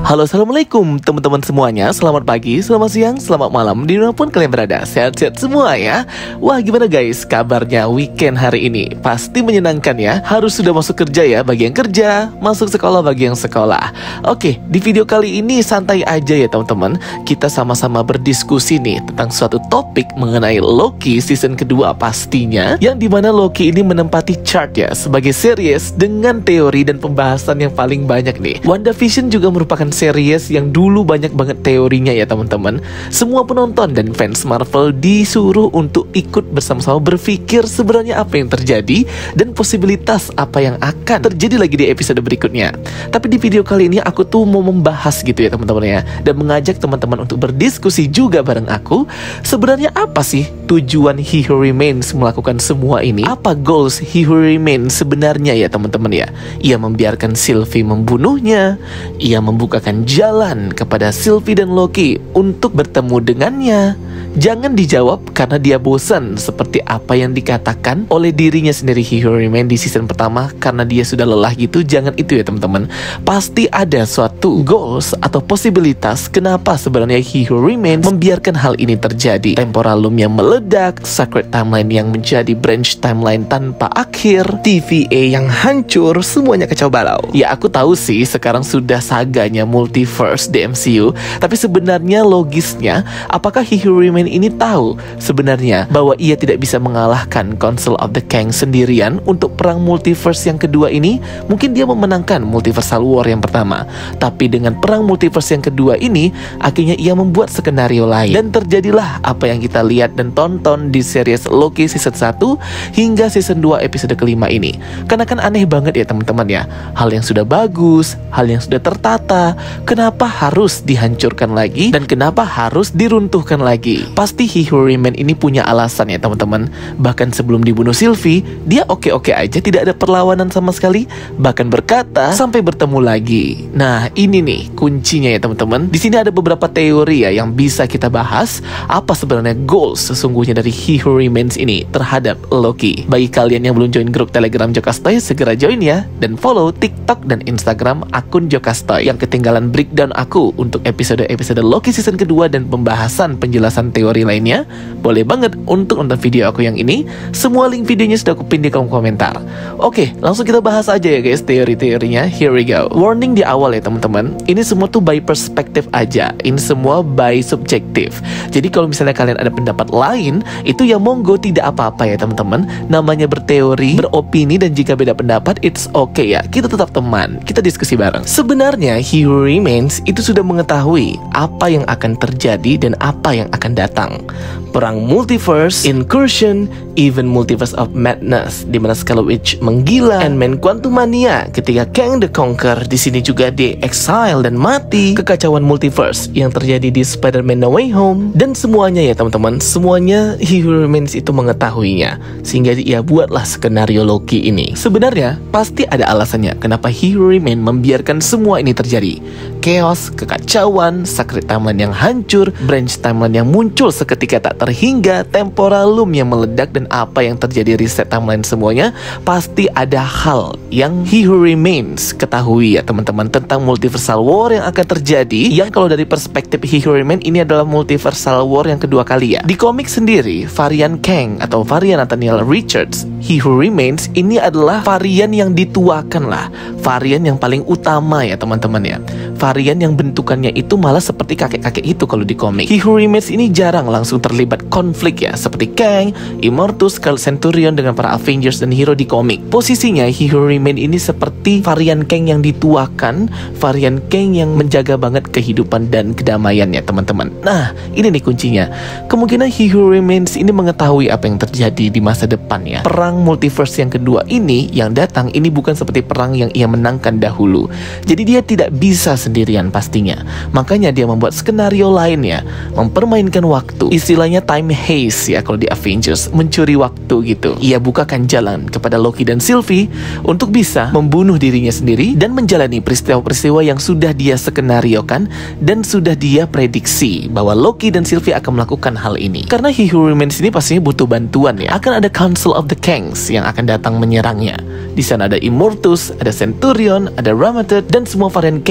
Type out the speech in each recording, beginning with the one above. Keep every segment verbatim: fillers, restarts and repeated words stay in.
Halo, assalamualaikum teman-teman semuanya. Selamat pagi, selamat siang, selamat malam, dimanapun kalian berada. Sehat-sehat semua ya. Wah, gimana guys kabarnya weekend hari ini? Pasti menyenangkan ya. Harus sudah masuk kerja ya bagi yang kerja, masuk sekolah bagi yang sekolah. Oke, di video kali ini santai aja ya teman-teman. Kita sama-sama berdiskusi nih tentang suatu topik mengenai Loki season kedua pastinya, yang dimana Loki ini menempati chart ya sebagai series dengan teori dan pembahasan yang paling banyak nih. WandaVision juga merupakan series yang dulu banyak banget teorinya ya teman-teman. Semua penonton dan fans Marvel disuruh untuk ikut bersama-sama berpikir sebenarnya apa yang terjadi dan posibilitas apa yang akan terjadi lagi di episode berikutnya. Tapi di video kali ini aku tuh mau membahas gitu ya teman-teman ya, dan mengajak teman-teman untuk berdiskusi juga bareng aku. Sebenarnya apa sih tujuan He Who Remains melakukan semua ini? Apa goals He Who Remains sebenarnya ya teman-teman ya? Ia membiarkan Sylvie membunuhnya, ia membukakan jalan kepada Sylvie dan Loki untuk bertemu dengannya. Jangan dijawab karena dia bosan seperti apa yang dikatakan oleh dirinya sendiri He Who Remains di season pertama, karena dia sudah lelah gitu. Jangan itu ya teman-teman. Pasti ada suatu goals atau posibilitas kenapa sebenarnya He Who Remains membiarkan hal ini terjadi. Temporalum yang meledak, sacred timeline yang menjadi branch timeline tanpa akhir, T V A yang hancur, semuanya kacau balau. Ya aku tahu sih sekarang sudah saganya multiverse di M C U, tapi sebenarnya logisnya apakah He Who Remains ini tahu sebenarnya bahwa ia tidak bisa mengalahkan Council of the Kang sendirian untuk perang multiverse yang kedua ini? Mungkin dia memenangkan multiversal war yang pertama, tapi dengan perang multiverse yang kedua ini akhirnya ia membuat skenario lain, dan terjadilah apa yang kita lihat dan tonton di series Loki season satu hingga season dua episode kelima ini. Karena kan aneh banget ya teman-teman ya, hal yang sudah bagus, hal yang sudah tertata, kenapa harus dihancurkan lagi dan kenapa harus diruntuhkan lagi? Pasti He Who Remains ini punya alasan ya teman-teman. Bahkan sebelum dibunuh Sylvie, dia oke-oke aja, tidak ada perlawanan sama sekali, bahkan berkata sampai bertemu lagi. Nah ini nih kuncinya ya teman-teman. Di sini ada beberapa teori ya yang bisa kita bahas. Apa sebenarnya goals sesungguhnya dari He Who Remains ini terhadap Loki? Bagi kalian yang belum join grup Telegram Jokastoy, segera join ya, dan follow TikTok dan Instagram akun Jokastoy. Yang ketinggalan breakdown aku untuk episode-episode Loki season kedua dan pembahasan penjelasan teori lainnya, boleh banget untuk nonton video aku yang ini. Semua link videonya sudah aku pin di kolom komentar. Oke, langsung kita bahas aja ya guys teori-teorinya. Here we go. Warning di awal ya teman-teman, ini semua tuh by perspektif aja, ini semua by subjektif. Jadi kalau misalnya kalian ada pendapat lain, itu ya monggo, tidak apa-apa ya teman-teman. Namanya berteori, beropini, dan jika beda pendapat, it's okay ya, kita tetap teman, kita diskusi bareng. Sebenarnya He Who Remains itu sudah mengetahui apa yang akan terjadi dan apa yang akan datang. Perang multiverse, incursion, even multiverse of madness, di mana Scarlet Witch menggila, Ant-Man Quantumania ketika Kang the Conqueror di sini juga di exile dan mati, kekacauan multiverse yang terjadi di Spider-Man No Way Home, dan semuanya ya teman-teman, semuanya He Who Remains itu mengetahuinya, sehingga ia buatlah skenario Loki ini. Sebenarnya pasti ada alasannya kenapa He Who Remains membiarkan semua ini terjadi. Chaos, kekacauan, sacred timeline yang hancur, branch timeline yang muncul seketika tak terhingga, temporalum yang meledak, dan apa yang terjadi reset timeline semuanya. Pasti ada hal yang He Who Remains ketahui ya teman-teman tentang multiversal war yang akan terjadi, yang kalau dari perspektif He Who Remains ini adalah multiversal war yang kedua kali ya. Di komik sendiri, varian Kang atau varian Nathaniel Richards, He Who Remains ini adalah varian yang dituakan lah, varian yang paling utama ya teman-teman ya, varian yang bentukannya itu malah seperti kakek-kakek itu kalau di komik. He Who Remains ini jarang langsung terlibat konflik ya, seperti Kang, Immortus, Scarlet Centurion dengan para Avengers dan hero di komik. Posisinya He Who Remains ini seperti varian Kang yang dituakan, varian Kang yang menjaga banget kehidupan dan kedamaian ya teman-teman. Nah ini nih kuncinya. Kemungkinan He Who Remains ini mengetahui apa yang terjadi di masa depan ya. Perang multiverse yang kedua ini yang datang ini bukan seperti perang yang ia menangkan dahulu. Jadi dia tidak bisa sendirian pastinya. Makanya dia membuat skenario lainnya, mempermainkan waktu. Istilahnya time haze ya kalau di Avengers, mencuri waktu gitu. Ia bukakan jalan kepada Loki dan Sylvie untuk bisa membunuh dirinya sendiri dan menjalani peristiwa-peristiwa yang sudah dia skenariokan dan sudah dia prediksi bahwa Loki dan Sylvie akan melakukan hal ini. Karena He Who Remains ini pastinya butuh bantuan ya. Akan ada Council of the Kangs yang akan datang menyerangnya. Di sana ada Immortus, ada Centurion, ada Ramatet, dan semua varian Kang yang banyak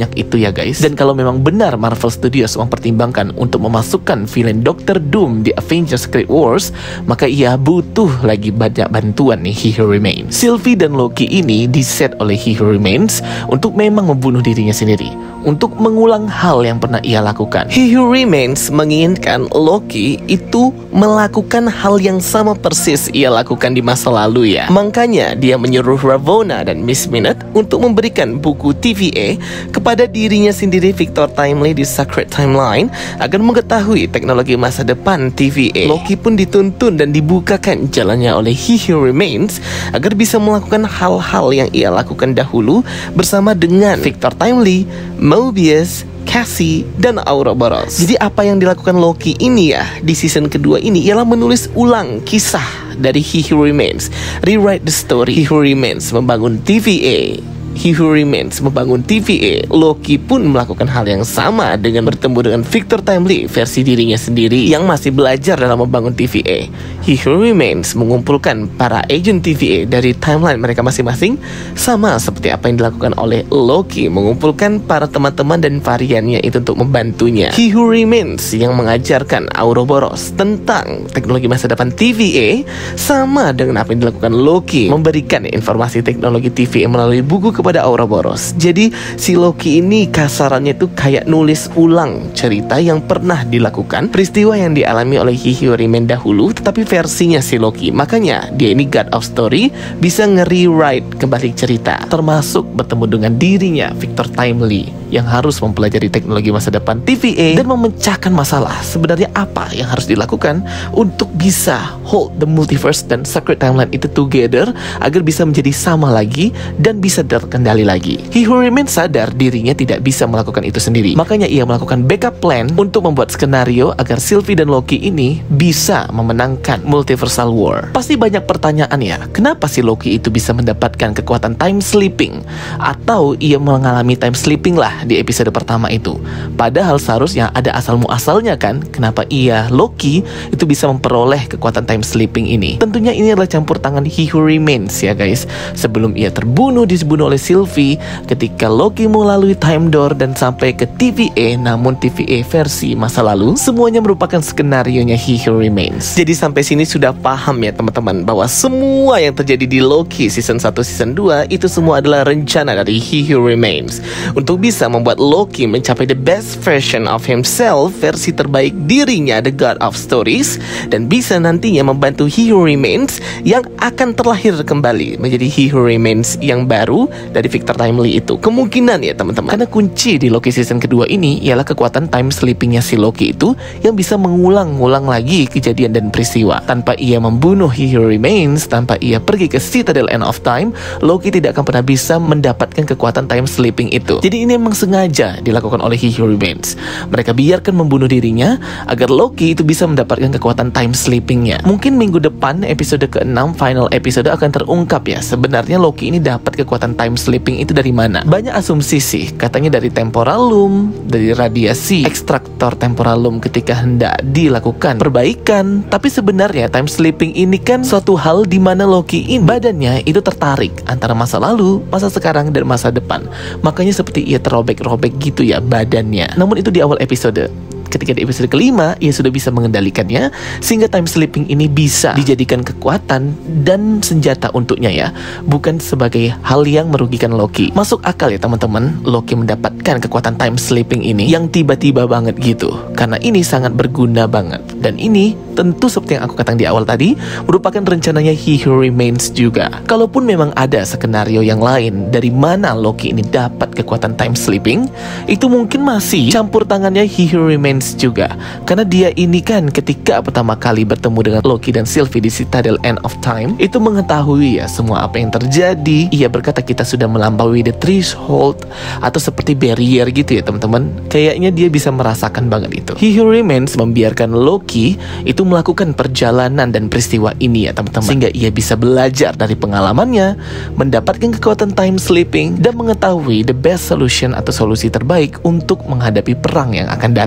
sebanyak itu ya guys. Dan kalau memang benar Marvel Studios mempertimbangkan untuk memasukkan villain Doctor Doom di Avengers Secret Wars, maka ia butuh lagi banyak bantuan nih He Who Remains. Sylvie dan Loki ini diset oleh He Who Remains untuk memang membunuh dirinya sendiri, untuk mengulang hal yang pernah ia lakukan. He Who Remains menginginkan Loki itu melakukan hal yang sama persis ia lakukan di masa lalu ya. Makanya dia menyuruh Ravonna dan Miss Minute untuk memberikan buku T V A kepada dirinya sendiri Victor Timely di Sacred Timeline agar mengetahui teknologi masa depan T V A. Loki pun dituntun dan dibukakan jalannya oleh He Who Remains agar bisa melakukan hal-hal yang ia lakukan dahulu bersama dengan Victor Timely, Mobius, Cassie, dan Ouroboros. Jadi apa yang dilakukan Loki ini ya di season kedua ini ialah menulis ulang kisah dari He Who Remains, rewrite the story. He Who Remains membangun T V A, He Who Remains membangun T V A. Loki pun melakukan hal yang sama dengan bertemu dengan Victor Timely versi dirinya sendiri yang masih belajar dalam membangun T V A. He Who Remains mengumpulkan para agent T V A dari timeline mereka masing-masing, sama seperti apa yang dilakukan oleh Loki mengumpulkan para teman-teman dan variannya itu untuk membantunya. He Who Remains yang mengajarkan Ouroboros tentang teknologi masa depan T V A, sama dengan apa yang dilakukan Loki memberikan informasi teknologi T V A melalui buku kepada Ouroboros. Jadi si Loki ini kasarannya tuh kayak nulis ulang cerita yang pernah dilakukan, peristiwa yang dialami oleh He Who Remains dahulu, tetapi versinya si Loki. Makanya dia ini God of Story, bisa nge-rewrite kembali cerita, termasuk bertemu dengan dirinya Victor Timely yang harus mempelajari teknologi masa depan T V A dan memecahkan masalah sebenarnya apa yang harus dilakukan untuk bisa hold the multiverse dan Sacred Timeline itu together agar bisa menjadi sama lagi dan bisa terkendali lagi. He Who Remains sadar dirinya tidak bisa melakukan itu sendiri, makanya ia melakukan backup plan untuk membuat skenario agar Sylvie dan Loki ini bisa memenangkan multiversal war. Pasti banyak pertanyaan ya, kenapa si Loki itu bisa mendapatkan kekuatan time sleeping, atau ia mengalami time sleeping lah di episode pertama itu. Padahal seharusnya ada asal muasalnya kan, kenapa ia Loki itu bisa memperoleh kekuatan time sleeping ini. Tentunya ini adalah campur tangan He Who Remains ya guys. Sebelum ia terbunuh dibunuh oleh Sylvie, ketika Loki melalui time door dan sampai ke T V A, namun T V A versi masa lalu, semuanya merupakan skenarionya He Who Remains. Jadi sampai sini sudah paham ya teman-teman bahwa semua yang terjadi di Loki season satu season dua itu semua adalah rencana dari He Who Remains untuk bisa membuat Loki mencapai the best version of himself, versi terbaik dirinya, the God of Stories, dan bisa nantinya membantu He Who Remains yang akan terlahir kembali menjadi He Who Remains yang baru dari Victor Timely itu. Kemungkinan ya teman-teman, karena kunci di Loki season kedua ini ialah kekuatan time sleepingnya si Loki itu yang bisa mengulang-ulang lagi kejadian dan peristiwa. Tanpa ia membunuh He Who Remains, tanpa ia pergi ke Citadel End of Time, Loki tidak akan pernah bisa mendapatkan kekuatan time sleeping itu. Jadi ini memang sengaja dilakukan oleh He Who Remains. Mereka biarkan membunuh dirinya agar Loki itu bisa mendapatkan kekuatan time sleepingnya. Mungkin minggu depan episode keenam, final episode, akan terungkap ya sebenarnya Loki ini dapat kekuatan time sleeping itu dari mana. Banyak asumsi sih, katanya dari temporalum, dari radiasi ekstraktor temporalum ketika hendak dilakukan perbaikan. Tapi sebenarnya time sleeping ini kan suatu hal di mana Loki ini badannya itu tertarik antara masa lalu, masa sekarang, dan masa depan. Makanya seperti ia terobek-robek gitu ya badannya. Namun itu di awal episode. Ketika di episode kelima, ia sudah bisa mengendalikannya sehingga time sleeping ini bisa dijadikan kekuatan dan senjata untuknya ya, bukan sebagai hal yang merugikan Loki. Masuk akal ya teman-teman, Loki mendapatkan kekuatan time sleeping ini yang tiba-tiba banget gitu, karena ini sangat berguna banget. Dan ini tentu seperti yang aku katakan di awal tadi, merupakan rencananya He Who Remains juga. Kalaupun memang ada skenario yang lain dari mana Loki ini dapat kekuatan time sleeping, itu mungkin masih campur tangannya He Who Remains juga. Karena dia ini kan ketika pertama kali bertemu dengan Loki dan Sylvie di Citadel End of Time, itu mengetahui ya semua apa yang terjadi. Ia berkata kita sudah melampaui the threshold, atau seperti barrier gitu ya teman-teman. Kayaknya dia bisa merasakan banget itu. He Who Remains membiarkan Loki itu melakukan perjalanan dan peristiwa ini ya teman-teman, sehingga ia bisa belajar dari pengalamannya, mendapatkan kekuatan time sleeping, dan mengetahui the best solution atau solusi terbaik untuk menghadapi perang yang akan datang.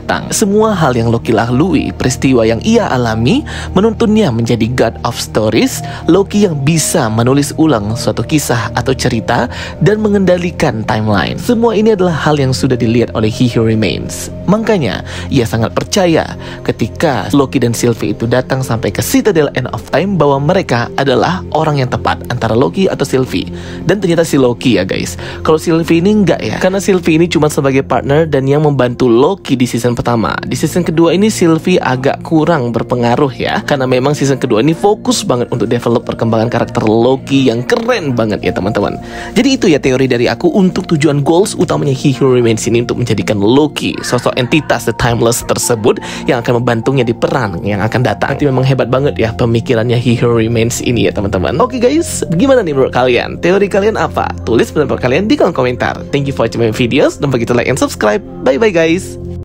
semua hal yang Loki lalui, peristiwa yang ia alami, menuntunnya menjadi God of Stories, Loki yang bisa menulis ulang suatu kisah atau cerita dan mengendalikan timeline. Semua ini adalah hal yang sudah dilihat oleh He Who Remains. Makanya, ia sangat percaya ketika Loki dan Sylvie itu datang sampai ke Citadel End of Time bahwa mereka adalah orang yang tepat antara Loki atau Sylvie. Dan ternyata si Loki ya guys. Kalau Sylvie ini enggak ya, karena Sylvie ini cuma sebagai partner dan yang membantu Loki di season pertama. Di season kedua ini Sylvie agak kurang berpengaruh ya, karena memang season kedua ini fokus banget untuk develop perkembangan karakter Loki yang keren banget ya teman-teman. Jadi itu ya teori dari aku untuk tujuan goals utamanya He Who Remains ini untuk menjadikan Loki sosok entitas The Timeless tersebut yang akan membantunya di peran yang akan datang. Nanti memang hebat banget ya pemikirannya He Who Remains ini ya teman-teman. Oke guys, gimana nih menurut kalian? Teori kalian apa? Tulis pendapat kalian di kolom komentar. Thank you for watching my videos. Don't forget to like and subscribe. Bye bye guys.